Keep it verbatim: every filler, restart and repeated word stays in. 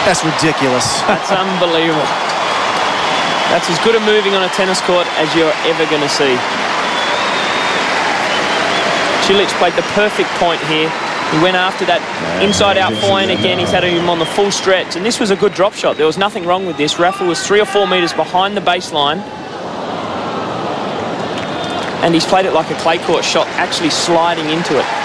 That's ridiculous. That's unbelievable. That's as good a moving on a tennis court as you're ever going to see. Cilic played the perfect point here. He went after that inside-out forehand again. He's had him on the full stretch. And this was a good drop shot. There was nothing wrong with this. Rafael was three or four metres behind the baseline. And he's played it like a clay court shot, actually sliding into it.